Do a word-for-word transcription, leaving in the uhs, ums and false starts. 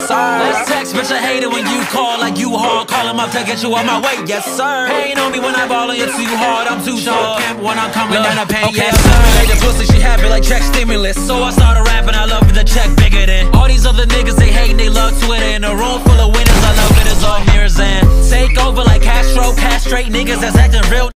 sir. Let's text, bitch, I hate it when you call like you hard. Call him up to get you on my way, yes sir. Pain on me when I ball on you too hard. I'm too short. Camp when I'm coming down the pain, okay, yes sir. Like the pussy, she happy like check stimulus. So I started rapping, I love it, the check bigger than all these other niggas. They hate, they love Twitter. In a room full of winners, I love it, it's all mirrors and take over like Castro, castrate niggas that's acting real.